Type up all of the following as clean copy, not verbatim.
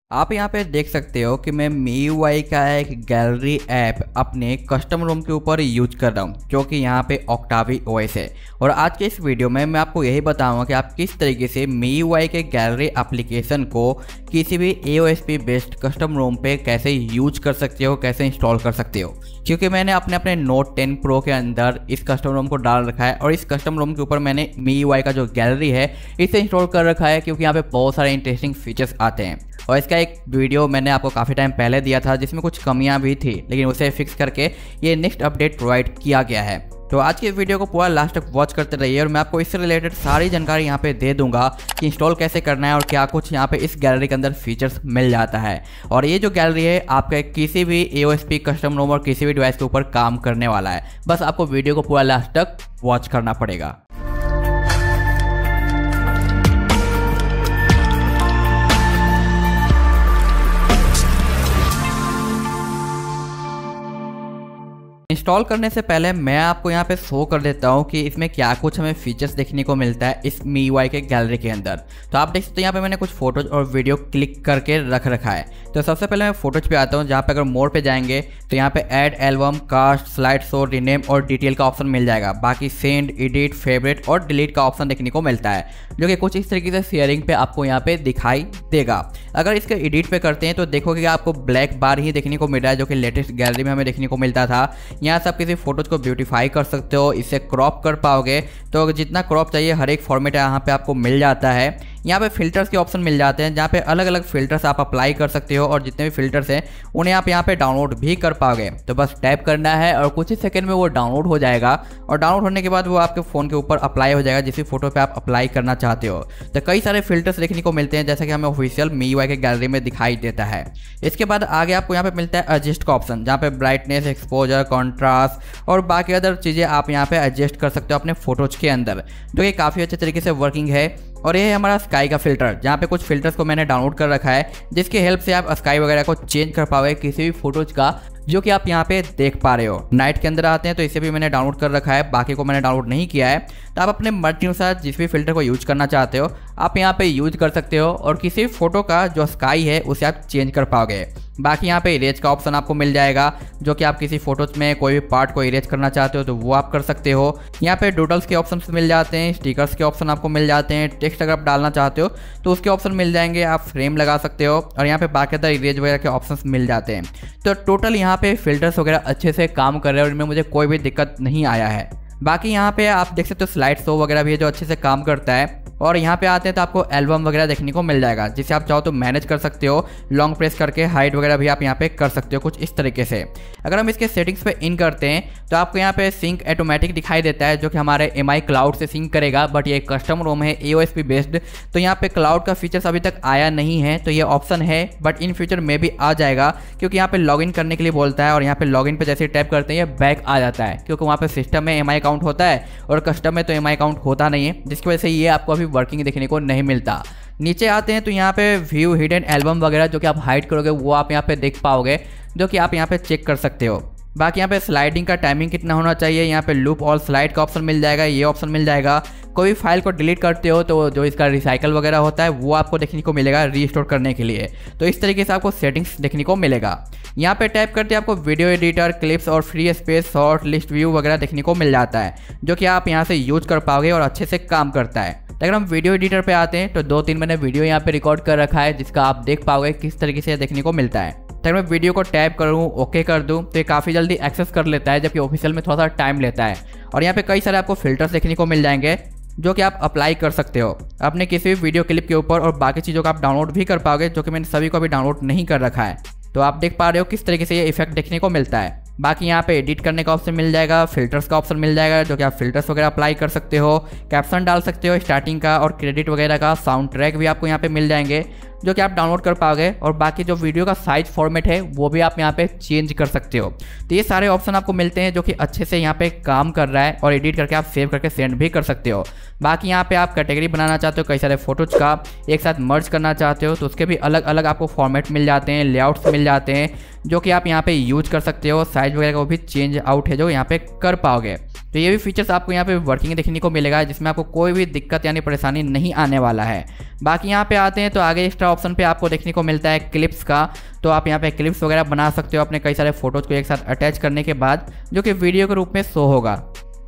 आप यहाँ पे देख सकते हो कि मैं MIUI का एक गैलरी ऐप अपने कस्टम रूम के ऊपर यूज कर रहा हूँ जो कि यहाँ पे ऑक्टावी OS है। और आज के इस वीडियो में मैं आपको यही बताऊंगा कि आप किस तरीके से MIUI के गैलरी एप्लीकेशन को किसी भी AOSP बेस्ड कस्टम रूम पे कैसे यूज कर सकते हो, कैसे इंस्टॉल कर सकते हो। क्योंकि मैंने अपने Note 10 Pro के अंदर इस कस्टम रूम को डाल रखा है और इस कस्टम रूम के ऊपर मैंने MIUI का जो गैलरी है इसे इंस्टॉल कर रखा है, क्योंकि यहाँ पे बहुत सारे इंटरेस्टिंग फीचर्स आते हैं। और इसका एक वीडियो मैंने आपको काफ़ी टाइम पहले दिया था जिसमें कुछ कमियां भी थी, लेकिन उसे फिक्स करके ये नेक्स्ट अपडेट प्रोवाइड किया गया है। तो आज के वीडियो को पूरा लास्ट तक वॉच करते रहिए और मैं आपको इससे रिलेटेड सारी जानकारी यहाँ पे दे दूंगा कि इंस्टॉल कैसे करना है और क्या कुछ यहाँ पे इस गैलरी के अंदर फीचर्स मिल जाता है। और ये जो गैलरी है आपके किसी भी AOSP कस्टम रूम और किसी भी डिवाइस के ऊपर काम करने वाला है। बस आपको वीडियो को पूरा लास्ट तक वॉच करना पड़ेगा। इंस्टॉल करने से पहले मैं आपको यहाँ पे शो कर देता हूँ कि इसमें क्या कुछ हमें फीचर्स देखने को मिलता है इस MIUI के गैलरी के अंदर। तो आप देख सकते हो यहाँ पे मैंने कुछ फोटोज और वीडियो क्लिक करके रख रखा है। तो सबसे पहले मैं फोटोज पे आता हूँ, जहाँ पे अगर मोर पे जाएंगे तो यहाँ पे add album, cast, slide show, rename और डिटेल का ऑप्शन मिल जाएगा। बाकी सेंड, एडिट, फेवरेट और डिलीट का ऑप्शन देखने को मिलता है, जो कि कुछ इस तरीके से शेयरिंग पे आपको यहाँ पे दिखाई देगा। अगर इसके एडिट पे करते हैं तो देखोगे कि आपको ब्लैक बार ही देखने को मिल रहा है, जो कि लेटेस्ट गैलरी में हमें देखने को मिलता था। यहाँ से आप किसी फोटोज को ब्यूटीफाई कर सकते हो, इसे क्रॉप कर पाओगे तो जितना क्रॉप चाहिए हर एक फॉर्मेट यहाँ पे आपको मिल जाता है। यहाँ पे फिल्टर्स के ऑप्शन मिल जाते हैं, जहाँ पे अलग अलग फिल्टर्स आप अप्लाई कर सकते हो और जितने भी फिल्टर्स हैं उन्हें आप यहाँ पे डाउनलोड भी कर पाओगे। तो बस टैप करना है और कुछ ही सेकंड में वो डाउनलोड हो जाएगा और डाउनलोड होने के बाद वो आपके फ़ोन के ऊपर अप्लाई हो जाएगा जिस भी फोटो पे आप अप्लाई करना चाहते हो। तो कई सारे फिल्टर्स देखने को मिलते हैं, जैसा कि हमें ऑफिशियल MIUI के गैलरी में दिखाई देता है। इसके बाद आगे आपको यहाँ पे मिलता है एडजस्ट का ऑप्शन, जहाँ पे ब्राइटनेस, एक्सपोजर, कॉन्ट्रास्ट और बाकी अदर चीज़ें आप यहाँ पे एडजस्ट कर सकते हो अपने फोटोज के अंदर, जो कि काफ़ी अच्छे तरीके से वर्किंग है। और ये है हमारा स्काई का फिल्टर, जहाँ पे कुछ फिल्टर्स को मैंने डाउनलोड कर रखा है, जिसकी हेल्प से आप स्काई वगैरह को चेंज कर पाओगे किसी भी फोटोज का, जो कि आप यहाँ पे देख पा रहे हो। नाइट के अंदर आते हैं तो इसे भी मैंने डाउनलोड कर रखा है, बाकी को मैंने डाउनलोड नहीं किया है। तो आप अपने मर्जी अनुसार जिस भी फिल्टर को यूज करना चाहते हो आप यहाँ पे यूज कर सकते हो और किसी भी फोटो का जो स्काई है उसे आप चेंज कर पाओगे। बाकी यहाँ पे इरेज का ऑप्शन आपको मिल जाएगा, जो कि आप किसी फोटोज में कोई भी पार्ट को इरेज करना चाहते हो तो वो आप कर सकते हो। यहाँ पे डूडल्स के ऑप्शन मिल जाते हैं, स्टिकर्स के ऑप्शन आपको मिल जाते हैं, टेक्स्ट अगर आप डालना चाहते हो तो उसके ऑप्शन मिल जाएंगे, आप फ्रेम लगा सकते हो और यहाँ पे बाकायदा इरेज वगैरह के ऑप्शन मिल जाते हैं। तो टोटल यहाँ पे फिल्टर्स वगैरह अच्छे से काम कर रहे हैं और इनमें मुझे कोई भी दिक्कत नहीं आया है। बाकी यहाँ पे आप देख सकते हो स्लाइड शो वगैरह भी है जो अच्छे से काम करता है। और यहाँ पे आते हैं तो आपको एल्बम वगैरह देखने को मिल जाएगा, जिसे आप चाहो तो मैनेज कर सकते हो, लॉन्ग प्रेस करके हाइड वगैरह भी आप यहाँ पे कर सकते हो कुछ इस तरीके से। अगर हम इसके सेटिंग्स पे इन करते हैं तो आपको यहाँ पे सिंक ऑटोमेटिक दिखाई देता है, जो कि हमारे MI क्लाउड से सिंक करेगा। बट ये कस्टम रूम है AOSP बेस्ड, तो यहाँ पे क्लाउड का फीचर्स अभी तक आया नहीं है, तो ये ऑप्शन है बट इन फ्यूचर में भी आ जाएगा, क्योंकि यहाँ पे लॉगिन करने के लिए बोलता है और यहाँ पे लॉगिन पे जैसे टैप करते हैं ये बैक आ जाता है, क्योंकि वहाँ पे सिस्टम में MI अकाउंट होता है और कस्टम में तो MI अकाउंट होता नहीं है, जिसकी वजह से ये आपको अभी वर्किंग देखने को नहीं मिलता। नीचे आते हैं तो यहाँ पे व्यू हिडन एल्बम वगैरह जो कि आप हाइड करोगे वो आप यहाँ पे देख पाओगे, जो कि आप यहाँ पे चेक कर सकते हो। बाकी यहाँ पे स्लाइडिंग का टाइमिंग कितना होना चाहिए, यहाँ पे लूप और स्लाइड का ऑप्शन मिल जाएगा, ये ऑप्शन मिल जाएगा। कोई भी फाइल को डिलीट करते हो तो जो इसका रिसाइकल वगैरह होता है वो आपको देखने को मिलेगा रीस्टोर करने के लिए। तो इस तरीके से आपको सेटिंग्स देखने को मिलेगा। यहाँ पे टाइप करते आपको वीडियो एडिटर, क्लिप्स और free space, short list view वगैरह देखने को मिल जाता है, जो कि आप यहाँ से यूज कर पाओगे और अच्छे से काम करता है। अगर हम वीडियो एडिटर पे आते हैं तो 2-3 मैंने वीडियो यहाँ पे रिकॉर्ड कर रखा है, जिसका आप देख पाओगे किस तरीके से देखने को मिलता है। अगर मैं वीडियो को टैप करूँ, ओके कर दूँ तो ये काफ़ी जल्दी एक्सेस कर लेता है, जबकि ऑफिशियल में थोड़ा सा टाइम लेता है। और यहाँ पे कई सारे आपको फिल्टर्स देखने को मिल जाएंगे, जो कि आप अप्लाई कर सकते हो अपने किसी भी वीडियो क्लिप के ऊपर, और बाकी चीज़ों का आप डाउनलोड भी कर पाओगे, जो कि मैंने सभी को अभी डाउनलोड नहीं कर रखा है। तो आप देख पा रहे हो किस तरीके से ये इफेक्ट देखने को मिलता है। बाकी यहाँ पे एडिट करने का ऑप्शन मिल जाएगा, फिल्टर्स का ऑप्शन मिल जाएगा, जो कि आप फिल्टर्स वगैरह अप्लाई कर सकते हो, कैप्शन डाल सकते हो स्टार्टिंग का और क्रेडिट वगैरह का, साउंड ट्रैक भी आपको यहाँ पे मिल जाएंगे, जो कि आप डाउनलोड कर पाओगे। और बाकी जो वीडियो का साइज फॉर्मेट है वो भी आप यहाँ पे चेंज कर सकते हो। तो ये सारे ऑप्शन आपको मिलते हैं, जो कि अच्छे से यहाँ पे काम कर रहा है और एडिट करके आप सेव करके सेंड भी कर सकते हो। बाकी यहाँ पे आप कैटेगरी बनाना चाहते हो, कई सारे फोटोज का एक साथ मर्ज करना चाहते हो तो उसके भी अलग अलग आपको फॉर्मेट मिल जाते हैं, लेआउट्स मिल जाते हैं, जो कि आप यहाँ पे यूज कर सकते हो। साइज वगैरह को भी चेंज आउट है जो यहाँ पे कर पाओगे। तो ये भी फीचर्स आपको यहाँ पे वर्किंग देखने को मिलेगा, जिसमें आपको कोई भी दिक्कत यानी परेशानी नहीं आने वाला है। बाकी यहाँ पे आते हैं तो आगे एक्स्ट्रा ऑप्शन पे आपको देखने को मिलता है क्लिप्स का। तो आप यहाँ पे क्लिप्स वगैरह बना सकते हो अपने कई सारे फोटोज़ को एक साथ अटैच करने के बाद, जो कि वीडियो के रूप में शो होगा,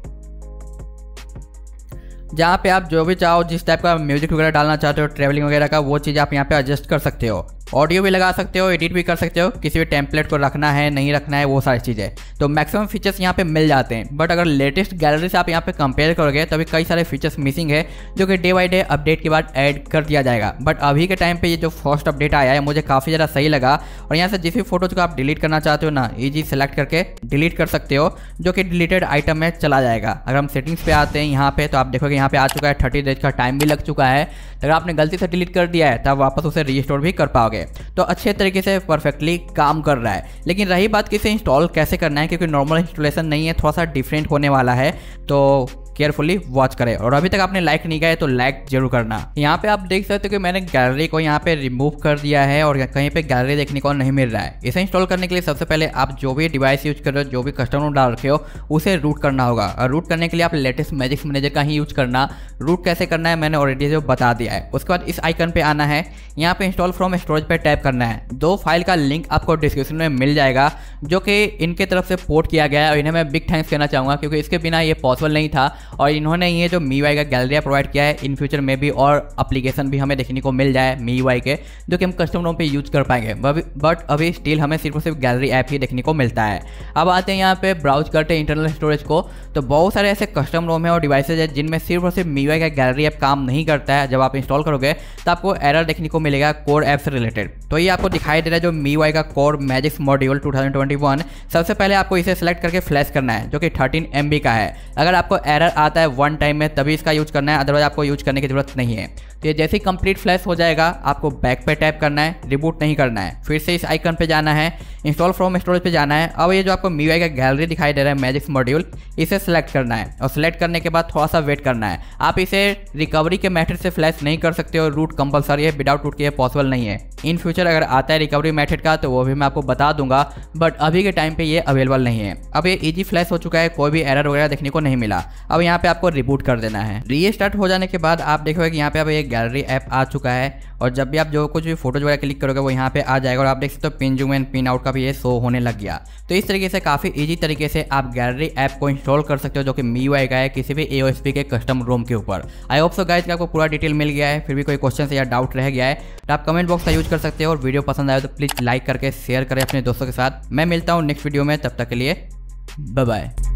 जहाँ पे आप जो भी चाहो जिस टाइप का म्यूजिक वगैरह डालना चाहते हो, ट्रैवलिंग वगैरह का, वो चीज़ आप यहाँ पे एडजस्ट कर सकते हो। ऑडियो भी लगा सकते हो, एडिट भी कर सकते हो, किसी भी टेम्पलेट को रखना है नहीं रखना है, वो सारी चीज़ें। तो मैक्सिमम फीचर्स यहाँ पे मिल जाते हैं। बट अगर लेटेस्ट गैलरी से आप यहाँ पे कंपेयर करोगे तो अभी कई सारे फीचर्स मिसिंग है, जो कि डे बाई डे अपडेट के बाद ऐड कर दिया जाएगा। बट अभी के टाइम पे ये जो फर्स्ट अपडेट आया है मुझे काफ़ी ज़्यादा सही लगा। और यहाँ से जिस भी फोटोज को आप डिलीट करना चाहते हो ना, ईजी सेलेक्ट करके डिलीट कर सकते हो, जो कि डिलीटेड आइटम में चला जाएगा। अगर हम सेटिंग्स पे आते हैं यहाँ पे, तो आप देखोगे यहाँ पे आ चुका है 30 डेज का टाइम भी लग चुका है। अगर आपने गलती से डिलीट कर दिया है तब वापस उसे रीस्टोर भी कर पाओगे। तो अच्छे तरीके से परफेक्टली काम कर रहा है। लेकिन रही बात कि इसे इंस्टॉल कैसे करना है, क्योंकि नॉर्मल इंस्टॉलेशन नहीं है, थोड़ा सा डिफरेंट होने वाला है, तो केयरफुली वॉच करें। और अभी तक आपने लाइक नहीं किया है तो लाइक जरूर करना। यहाँ पे आप देख सकते हो कि मैंने गैलरी को यहाँ पे रिमूव कर दिया है और कहीं पे गैलरी देखने को नहीं मिल रहा है। इसे इंस्टॉल करने के लिए सबसे पहले आप जो भी डिवाइस यूज कर रहे हो, जो भी कस्टम रोम डाल रखे हो, उसे रूट करना होगा। और रूट करने के लिए आप लेटेस्ट मैजिक्स मैनेजर का ही यूज करना। रूट कैसे करना है मैंने ऑलरेडी जो बता दिया है। उसके बाद इस आइकन पे आना है, यहाँ पे इंस्टॉल फ्रॉम स्टोरेज पे टैप करना है। 2 फाइल का लिंक आपको डिस्क्रिप्शन में मिल जाएगा, जो कि इनके तरफ से पोर्ट किया गया है। और इन्हें मैं बिग थैंक्स कहना चाहूँगा, क्योंकि इसके बिना ये पॉसिबल नहीं था। और इन्होंने ये जो MIUI का गैलरी प्रोवाइड किया है, इन फ्यूचर में भी और एप्लीकेशन भी हमें देखने को मिल जाए MIUI के, जो कि हम कस्टम रोम पे यूज कर पाएंगे। बट अभी स्टिल हमें सिर्फ और सिर्फ गैलरी ऐप ही देखने को मिलता है। अब आते हैं यहाँ पे ब्राउज करते हैं इंटरनल स्टोरेज को। तो बहुत सारे ऐसे कस्टम रोम है और डिवाइसेज है जिनमें सिर्फ और सिर्फ MIUI का गैलरी ऐप काम नहीं करता है। जब आप इंस्टॉल करोगे तो आपको एरर देखने को मिलेगा कोर ऐप से रिलेटेड। तो ये आपको दिखाई दे रहा है जो MIUI का कोर मैजिक्स मॉड्यूल 2021। सबसे पहले आपको इसे सेलेक्ट करके फ्लैश करना है, जो कि 13 MB का है। अगर आपको एरर आता है 1 टाइम में तभी इसका यूज करना है, अदरवाइज आपको यूज करने की जरूरत नहीं है। तो ये जैसे ही कंप्लीट फ्लैश हो जाएगा आपको बैक पे टैप करना है, रिबूट नहीं करना है। फिर से इस आइकन पे जाना है, इंस्टॉल फ्रॉम स्टोरेज पे जाना है। अब ये जो आपको MIUI का गैलरी दिखाई दे रहा है मैजिक्स मॉड्यूल, इसे सेलेक्ट करना है। और सेलेक्ट करने के बाद थोड़ा सा वेट करना है। आप इसे रिकवरी के मेथड से फ्लैश नहीं कर सकते हो, रूट कंपलसरी है, विदाउट रूट के पॉसिबल नहीं है। इन फ्यूचर अगर आता है रिकवरी मेथड का तो वो भी मैं आपको बता दूंगा, बट अभी के टाइम पे ये अवेलेबल नहीं है। अब ये इजी फ्लैश हो चुका है, कोई भी एरर वगैरह देखने को नहीं मिला। अब यहाँ पे आपको रिबूट कर देना है। रीस्टार्ट हो जाने के बाद आप देखोगे कि यहाँ पे अब ये गैलरी ऐप आ चुका है। और जब भी आप जो कुछ भी फोटोज वगैरह क्लिक करोगे वो यहाँ पे आ जाएगा। और आप देख सकते हो pin zoom and pin out का भी ये शो होने लग गया। तो इस तरीके से काफ़ी इजी तरीके से आप गैलरी ऐप को इंस्टॉल कर सकते हो, जो कि MIUI का है किसी भी AOSP के कस्टम रोम के ऊपर। आई होप सो गाइस कि आपको पूरा डिटेल मिल गया है। फिर भी कोई क्वेश्चन या डाउट रह गया है तो आप कमेंट बॉक्स का यूज कर सकते हो। और वीडियो पसंद आए तो प्लीज़ लाइक करके शेयर करें अपने दोस्तों के साथ। मैं मिलता हूँ नेक्स्ट वीडियो में, तब तक के लिए बाय बाय।